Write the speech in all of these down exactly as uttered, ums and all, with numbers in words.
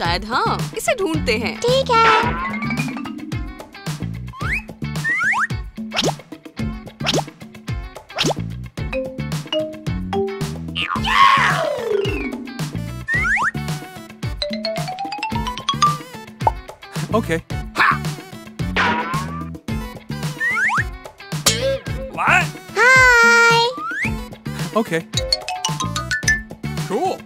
शायद हाँ, इसे ढूंढते हैं। ठीक है। Okay. What? Hi. Okay. Cool.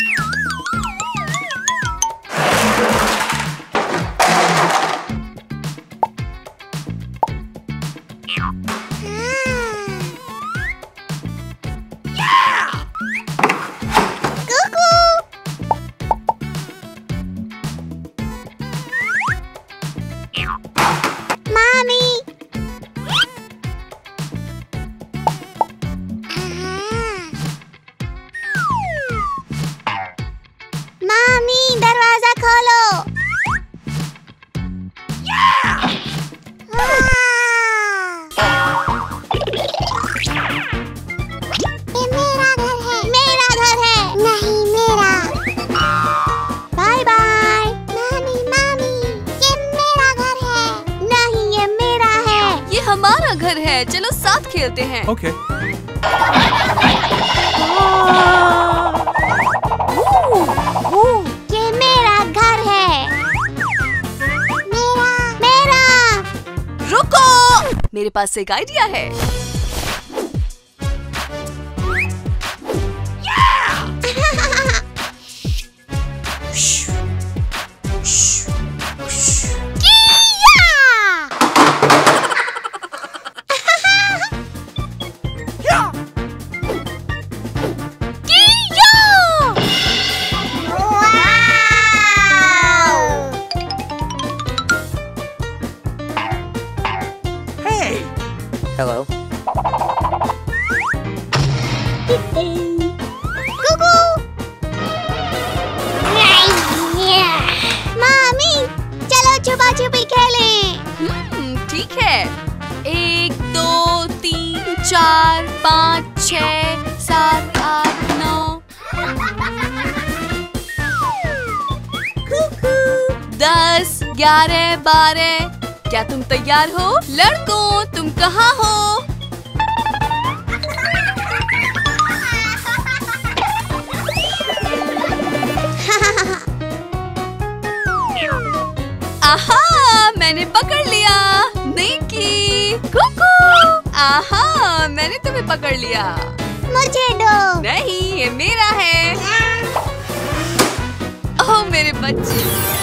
घर है, चलो साथ खेलते हैं। ओके। ये मेरा घर है। मेरा मेरा। रुको, मेरे पास एक आइडिया है। Hello. Cuckoo. मामी, चलो छुपा छुपी खेलें। हम्म, ठीक है। एक, दो, तीन, चार, पाँच, छः, सात, आठ, नौ। दस, ग्यारह, बारह। क्या तुम तैयार हो? लड़कों, तुम कहाँ हो? आहा, मैंने पकड़ लिया। निकी, कुकू। आहा, मैंने तुम्हें पकड़ लिया। मुझे दो। नहीं, ये मेरा है। ओह मेरे बच्चे।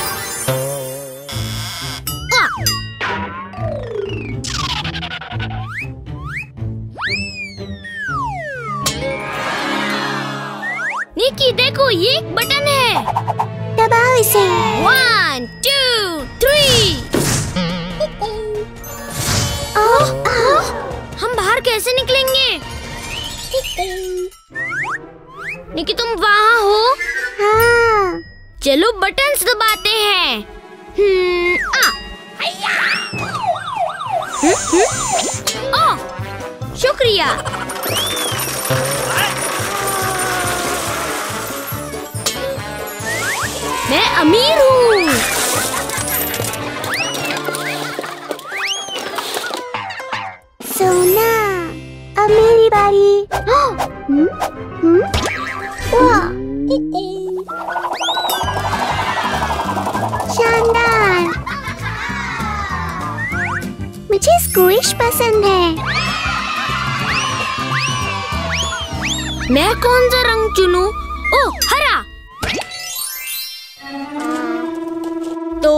निकी देखो, ये एक बटन है। दबाओ इसे। One, two, three. हम बाहर कैसे निकलेंगे? निकी तुम वहाँ हो? हाँ। चलो बटन्स दबाते हैं। हम्म, आ। हम्म, हम्म। ओ, शुक्रिया। मैं अमीर हूँ। सोना, अब मेरी बारी। हम्म, हम्म, वाह, शानदार। मुझे स्क्विश पसंद है। मैं कौन सा रंग चुनूं? ओह, हरा। तो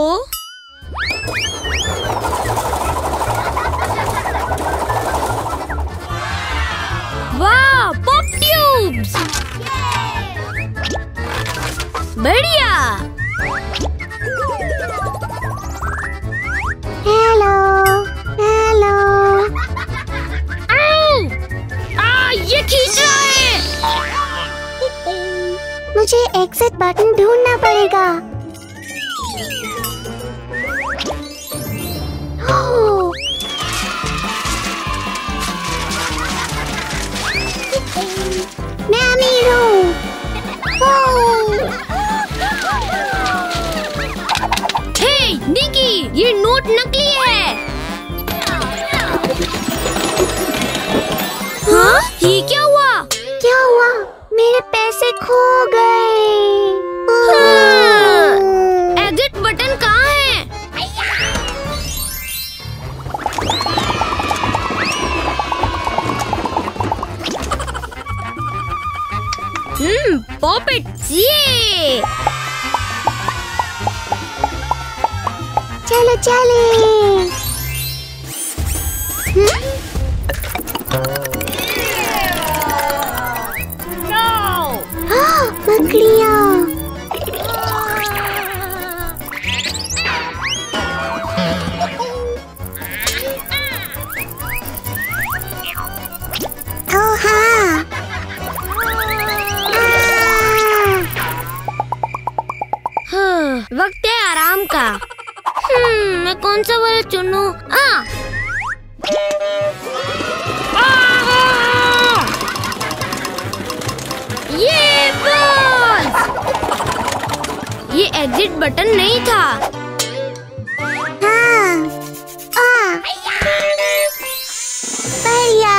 वाह, पॉप ट्यूब्स। बढ़िया। Hello hello. आओ, आ, ये खींच रहा है। मुझे एग्जिट बटन ढूंढना पड़ेगा। मैं अमीर हूँ। निकी, ये नोट नकली है। हाँ? ये क्या हुआ? क्या हुआ? मेरे पैसे खो गए। हाँ। एग्जिट बटन कहाँ है? Hmm, pop it. ये चलो चले। हाँ, मकड़ियाँ। ओह हाँ। हाँ, वक्त है आराम का। हम्म, मैं कौन सा वाला चुनूं? आ! ये बॉस! ये एग्जिट बटन नहीं था। हाँ। आ। बढ़िया।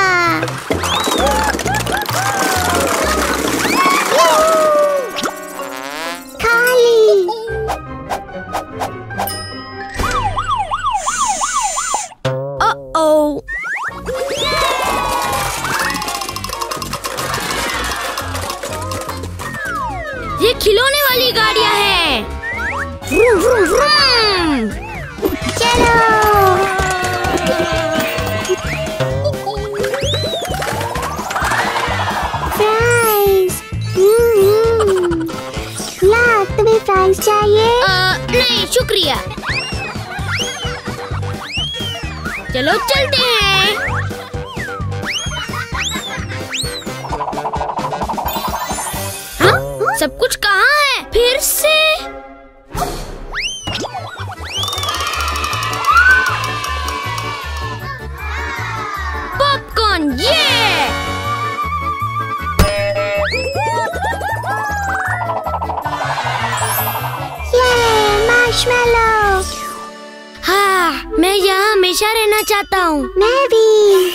खाली। ओ ये खिलौने वाली गाड़ियाँ हैं। Vroom, vroom, vroom. चलो। फ्राइज। हम्म। ला, तुम्हें फ्राइज चाहिए? आ, नहीं शुक्रिया। चलो चलते हैं। हाँ? सब कुछ कहाँ है? फिर से पॉपकॉर्न। ये ये मार्शमेलो। हाँ, मैं यहाँ हमेशा रहना चाहता हूँ। मैं भी।